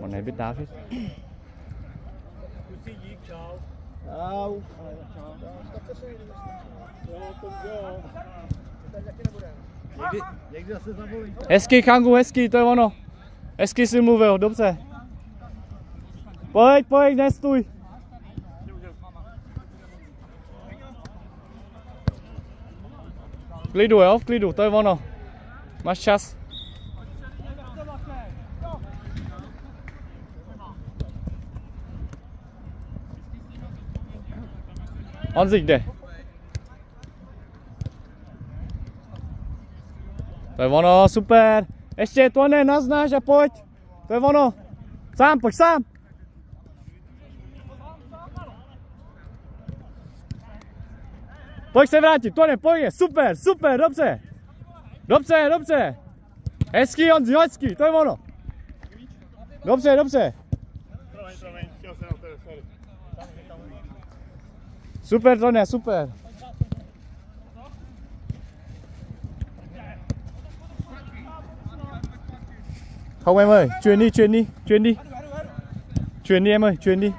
Còn này biết đá hết. Čau. Někdy zase zavolí. Hezký, Kangu, hezký, to je ono. Hezký jsi mluvil, dobře. Pojď, nestůj. V klidu, jo, v klidu, to je ono. Máš čas. Honzik jde. To je ono, super. Ještě to ne, naznáš a pojď. To je ono. Sám, pojď sám. Pojď se vrátit, to ne, pojď, super, super, dobře. Dobře. Hezký, Honzi, hezký, to je ono. Dobře. Promiň, chtěl jsem na tebe, sorry. Super, to ne, super. Không em ơi, chuyền đi. Chuyền đi em ơi, chuyền đi.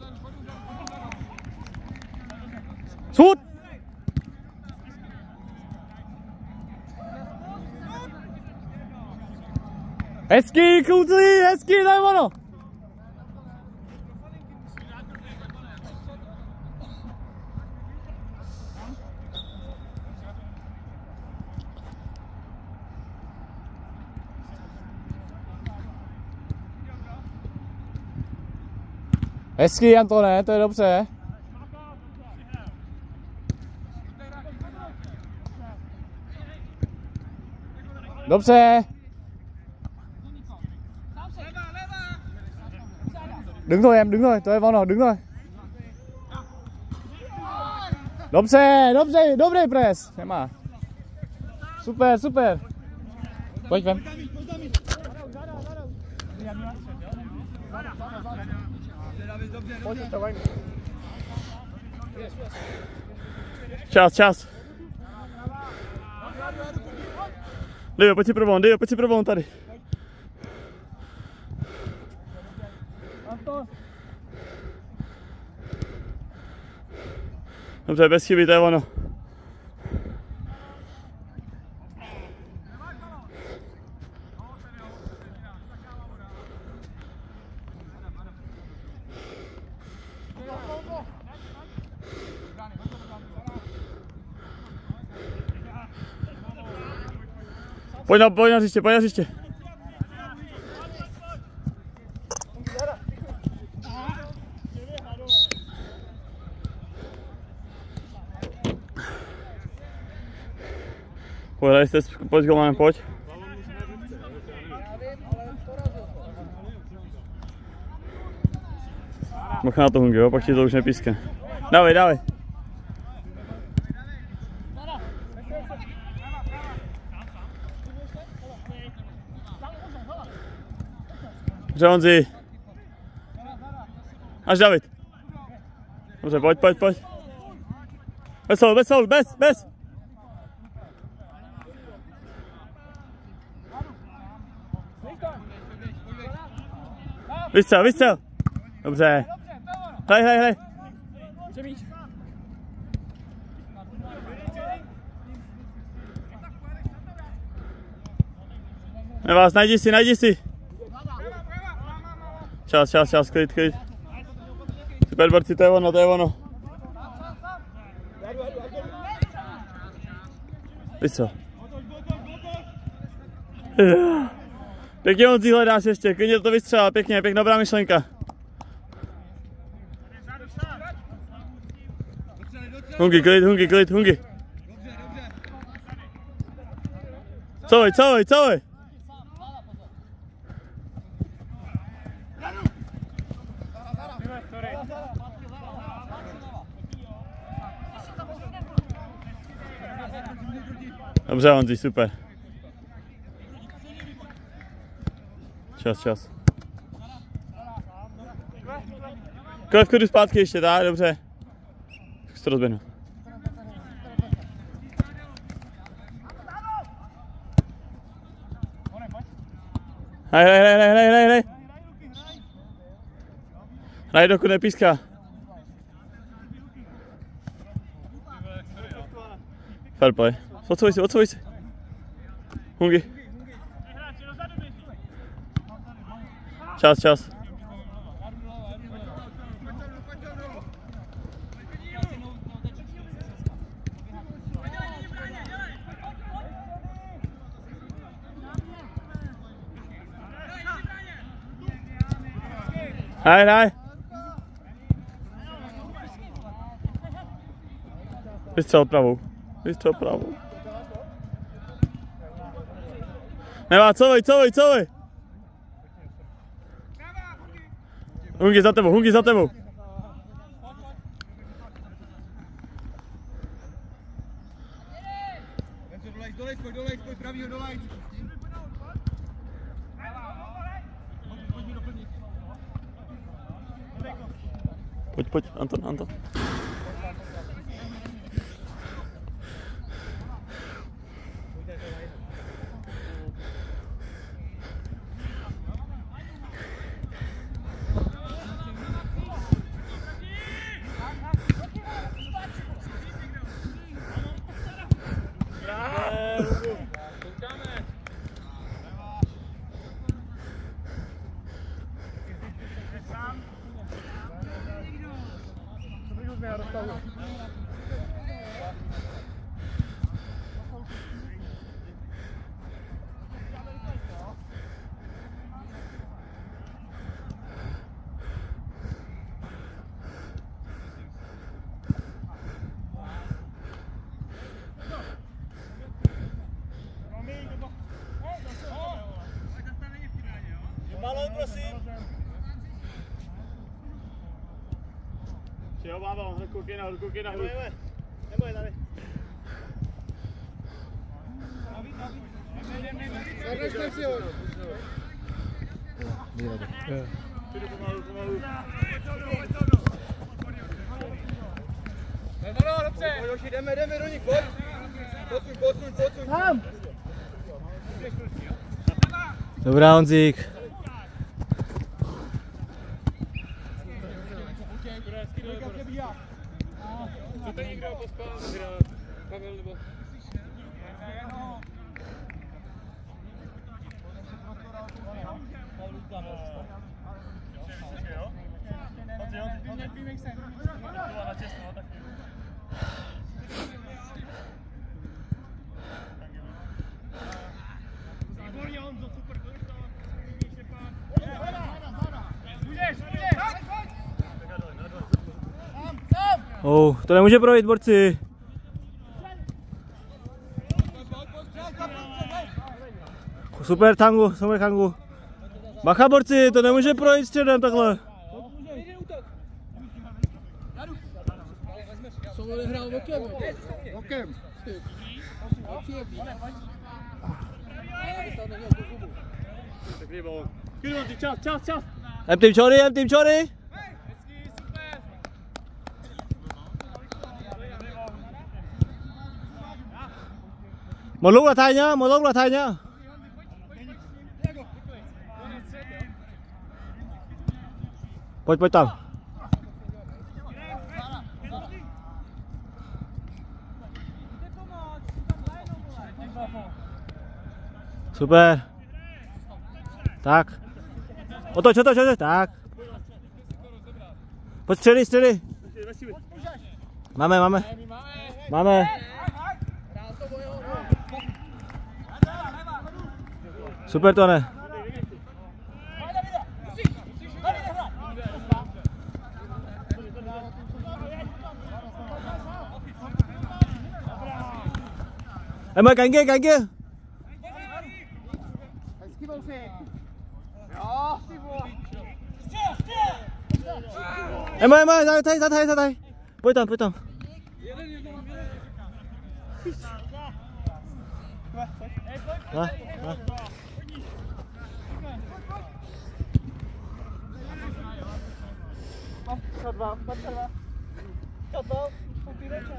Sút. Hezký, kluci, hezký, daj ono. Hezký, Antone, to je dobře. Dobře. Đứng thôi em, đứng thôi, to je ono, đứng thôi. Dobře, dobrý pres. Nemá. Super. Pojď vem. Čas. Leo, pojď si pro tady. Dobře, bez chyby, to je ono. Pojď na hřiště. Pojď golmanem, pojď. Moch na to, Hungi, jo, pak ti to už nepískne. Dávej. Dobře, Honzi. Až David. Dobře, pojď. Bez. Vystřel. Dobře. Hej. Nevás, najdi si. Čas, klid. Super, borci, to je ono. Vystřel. Pěkně Honzi hledáš ještě, klidně to vystřelal, pěkně, dobrá myšlenka. Hungi, klid. Couvej. Dobře, Honzi, super. Čas. Klidu zpátky ještě, tak, dobře. Zkus to rozběhnout. Hej. Hraj, dokud nepíská. Fair play. Odsouvaj si. Hungi. Čas. Hraj. Vystřel pravou. Nemá, covej. Hungi za tebou. Dolej, pravýho dolej. Pojď, Anton. Malou, prosím. Jo, mám, koukej nahoru. Neboj, tady. Zadržte si ho. Jdu pomalu. Dobře. Jdeme do nich, pojď. Posuň. Tam. Dobrá, Honzík. Chcete někdo pospát? Pavel nebo? To nemůže projít, borci. Super Tangu. Bacha, borci, to nemůže projít středem takhle. Co odehrál okem? Čas. Team Chory. Một lúc là thay nhá. Pojď tam. Super. Tak. Otoč. Tak. Pojď středy. Máme. Super, Tone. Em ơi, cánh kia. Em ơi, ra thay. Với tầm. Đó. Chọt vào. Không tí đấy.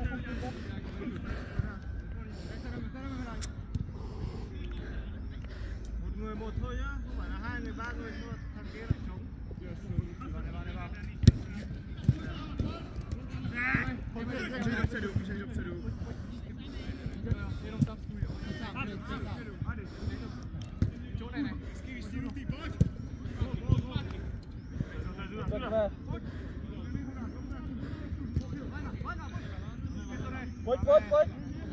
Một người một thôi nhá, không phải là 2 người 3 người, thằng kia lại trống. Pojď, pojď, pojď.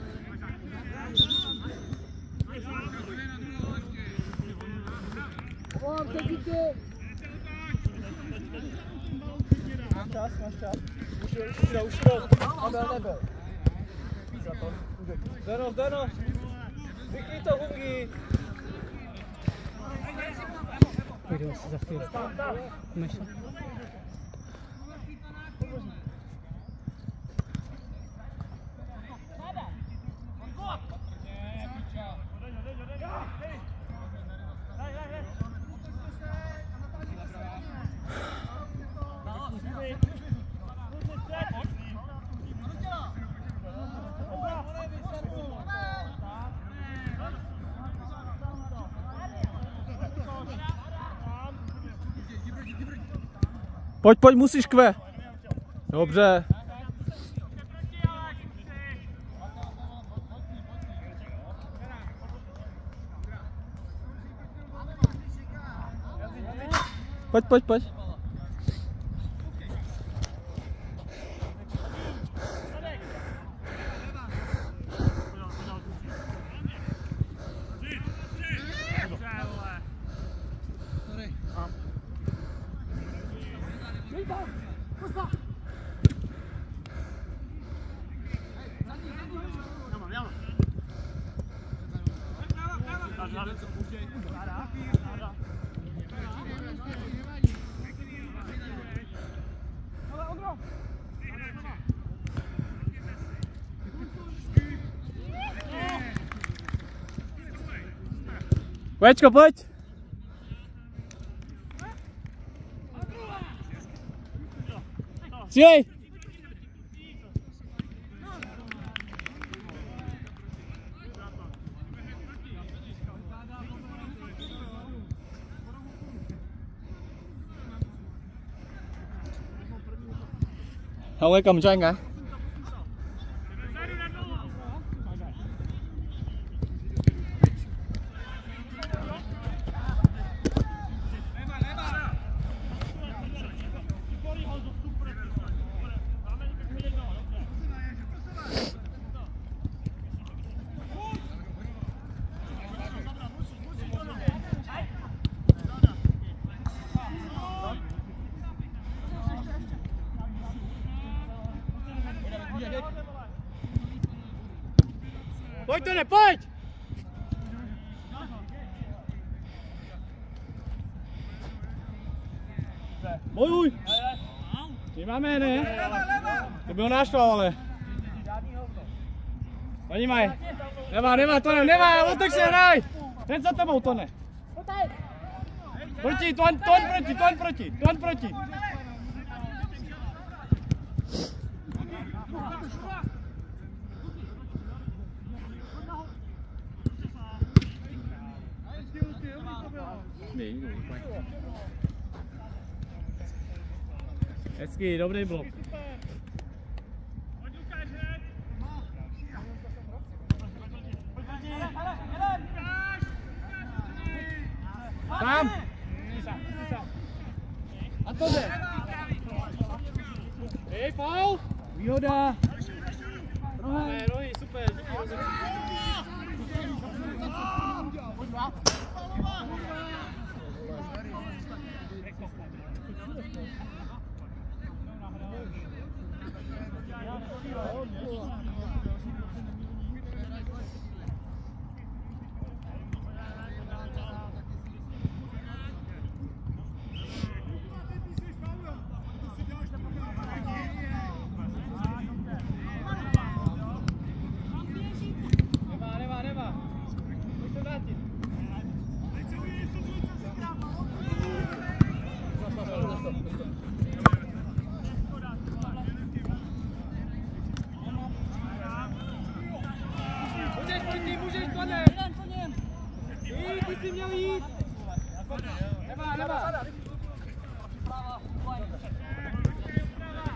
Máš čas. Už to. Nebyl. Zdeno. Vykryj to, Hungi. Pojďme si za chvíli. Myšle. Pojď, musíš kve. Dobře. Pojď. Večko, pojď! Střílej! Không ấy cầm cho anh cái. Pojď, Tone, pojď! Bojuj! Ty máme, ne? To byl náš faul, ale. Oni mají. Nemá, Tone, nemá, otoč se, hraj! Ten za tebou, Tone. Proti, Ton proti. Hezký, dobrý blok. Tam! A to jde! Hej, faul! Výhoda! Rohy, super, díky rozhodnutí.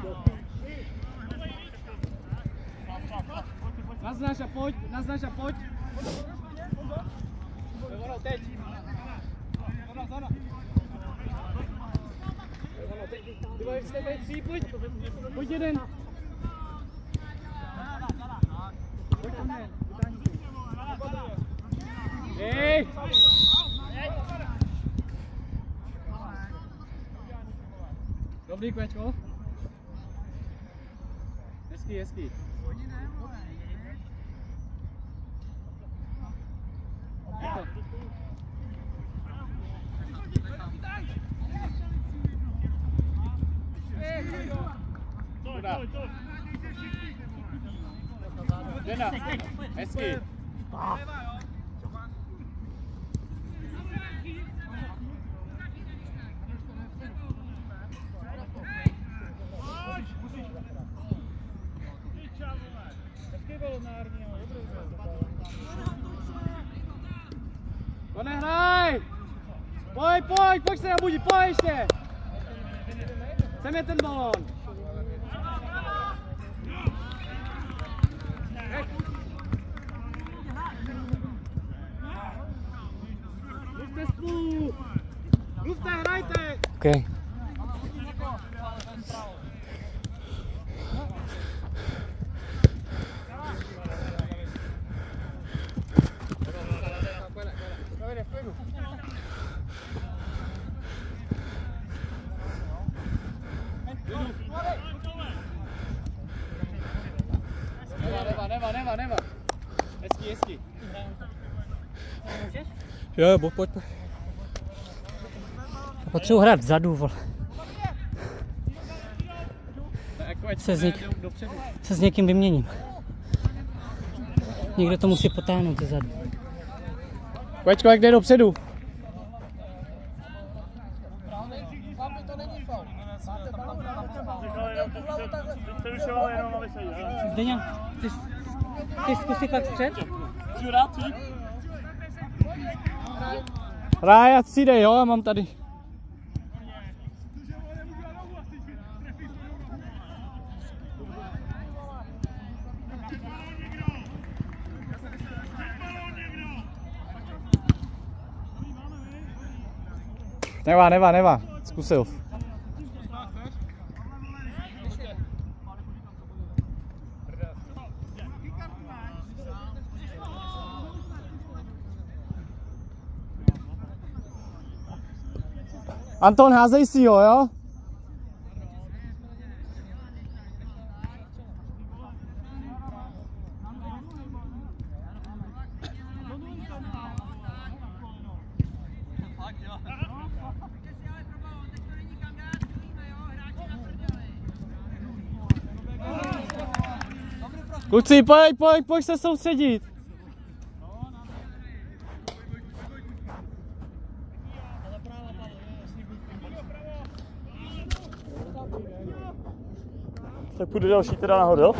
Naznáš a pojď, naznáš a pojď. Ono, teď. Zóna. Ty jste tady 3, pojď jeden. Pojď tam jen, hej! Dobrý, Kvečko. Hezký. Dena, hezky. To nehraj! Pojď se nabudit, pojď ještě! Chceme ten balón! Mluvte spolu! Mluvte, hrajte! Okay. Neva. Hezký. Jo, pojď. Potřebuji hrát vzadu, vole. Se s někým vyměním. Někdo to musí potáhnout ze zadu. Kvečko, jak jde dopředu? Zdeňa, ty zkusí pak střed? Rája, střídej, jo, já mám tady. Neva, zkusil. Anton, házej si ho, jo? Kluci, pojď se soustředit. Tak půjde další teda nahoru, jo?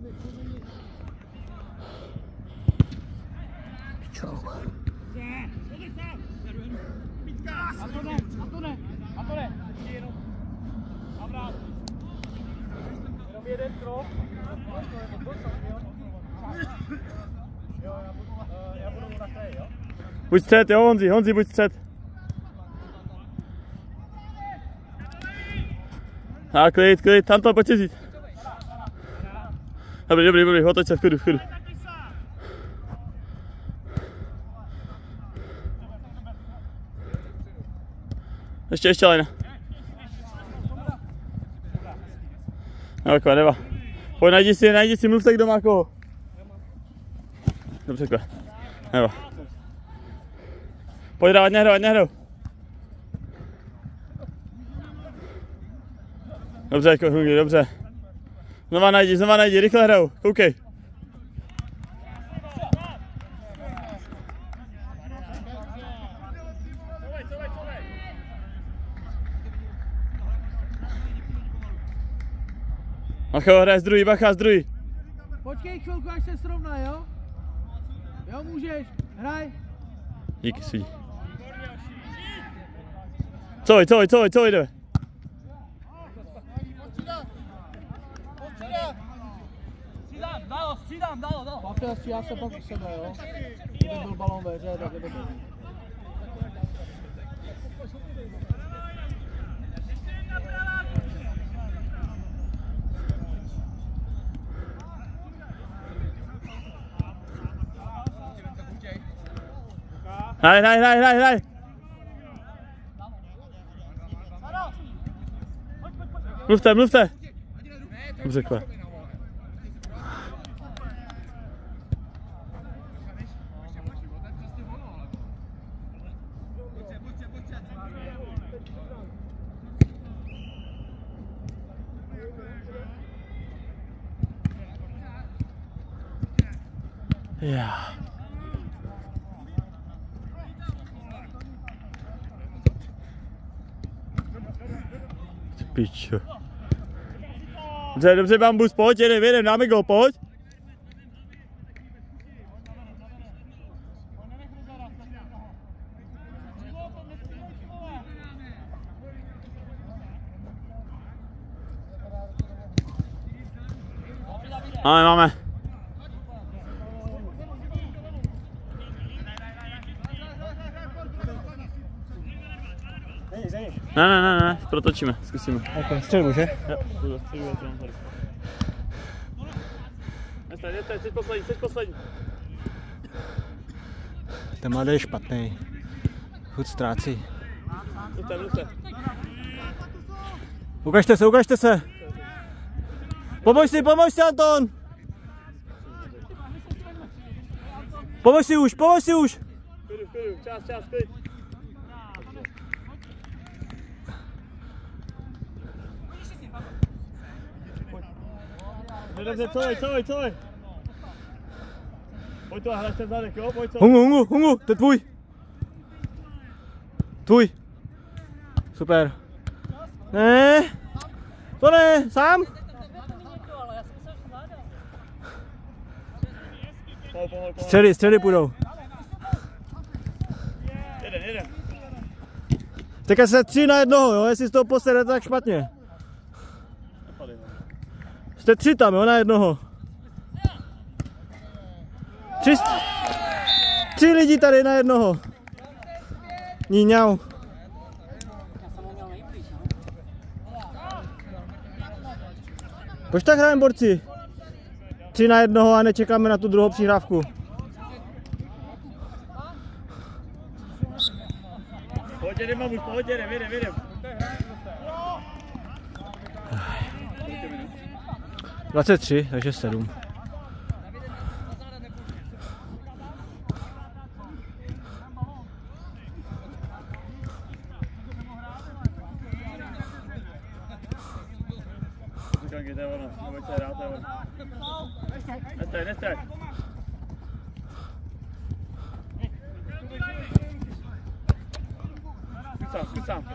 Antone, jenom jeden krok. Já budu na té, jo? Buď střed, jo, Honzi, buď střed. A klid, Anton, pojď si vzít. Dobrý, otoč se v klidu. Ještě Lejna. Neva. Pojď, najdi si, mluvte, kdo má koho. Dobře, Neva. Pojď dávat, nehrou. Dobře. Znova najdi, rychle hraju, koukej. Macho, hraj z druhý, Bacha z druhý. Počkej chvilku, až se srovná, jo? Jo, můžeš, hraj. Díky, svidí. Co jde? teda stříhá se pak u sebe, jo? Kdyby byl balón ve hře, tak je to dobrý. Hraj. Mluvte. Dobře, kva. Yeah. Pičo. Dobře, Bambus, pojď, jedem, dáme go, pojď. Máme. Ne, protočíme, zkusíme. Ok, střelbu, že? Jo, budu střelbu, to mám tady. Nestaň, jsi poslední. Ten mladý je špatný. Chud ztrácí. Mluvte. Ukažte se. Pomož si, Anton. Pomož si už. Klidu, čas, klid. Dobře, co? Pojď to a hraš ten zadek, jo? Pojď co? Hungu, to je tvůj. Super. Ne, to ne, sám. Středy půjdou. Jeden. Teďka se 3 na 1, jo, jestli z toho posede tak špatně. Jste 3 tam, jo, na 1. 3 lidi tady na 1. Níňau. Proč tak hrajeme, borci? 3 na 1 a nečekáme na tu druhou přihrávku. Pojď, jedem. 23, takže 7. Nestaň. Zkus sám.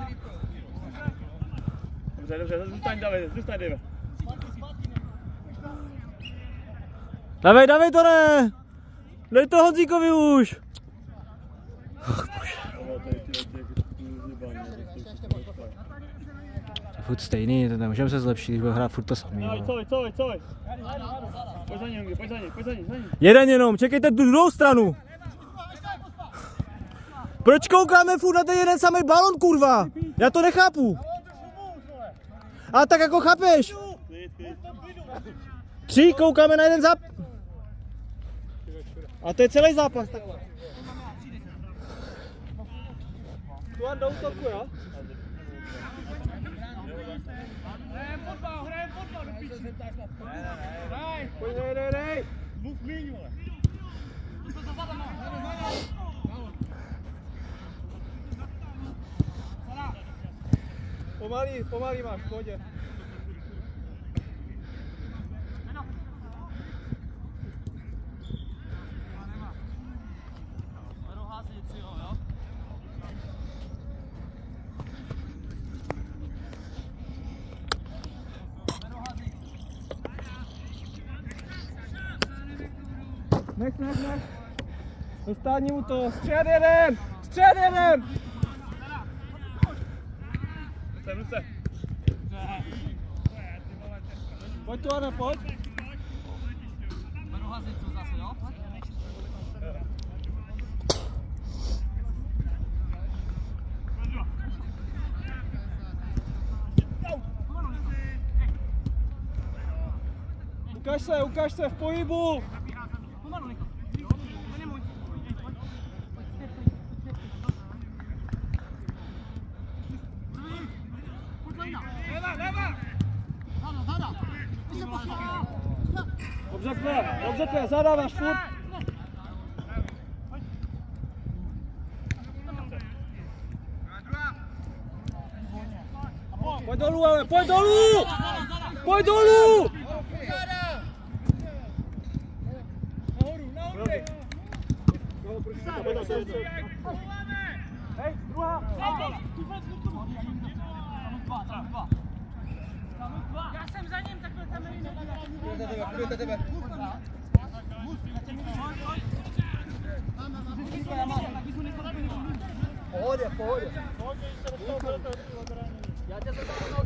Dobře, zůstaň, Davide. Dávej to ne! Dej to Honzíkovi už! To je furt stejný, to nemůžeme se zlepšit, když budeme hrát furt to samý. Covi. Pojď za ní. Jeden jenom, čekejte tu druhou stranu! Proč koukáme furt na ten jeden samý balon, kurva? Já to nechápu. A tak jako chápeš? 3 koukáme na jeden zápas. A to je celý zápas takhle. Tu a do útoku, jo? Hrajem fotbal, do piči. Pojď, dej. Mluv míň, vole. Pomalý máš, v pohodě. Nech. Dostání mu to. Střed jeden! Ruce. Pojď tu, Anna, pojď. Ukaž se v pohybu! Dobře tvé, zadáváš furt! Pojď dolů, ale pojď dolů! Pojď dolů! Hej, druhá! Já jsem za ním, takhle tam nevím. Půjde tebe. Pohodě. Já tě zatáhnu.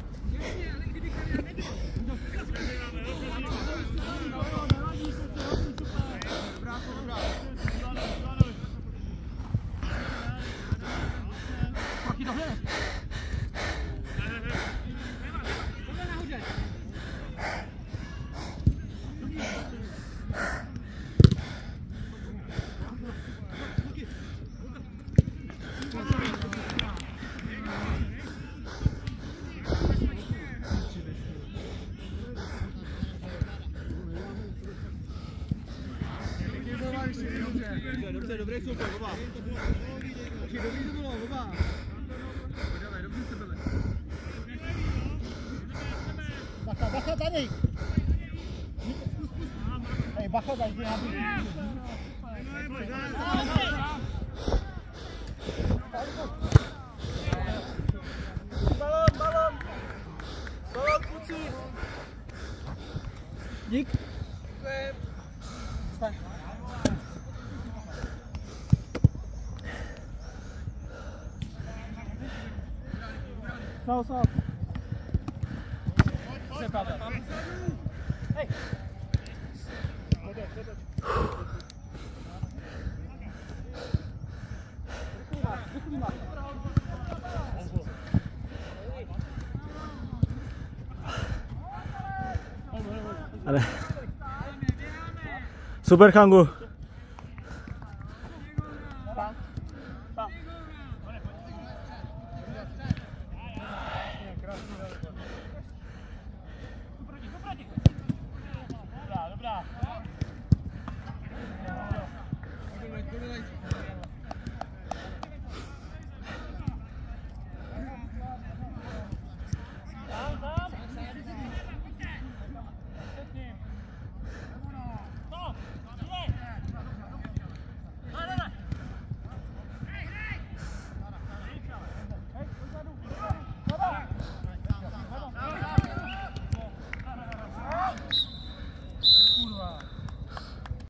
Dobrý super, baba. Dobrý to bylo, baba. Podávej, dobře se byli. Bacha, tady. Hej, bacha, tady. Balon, kluci. Dík. Staň. Stop. Hey. Ale. Super Kangu.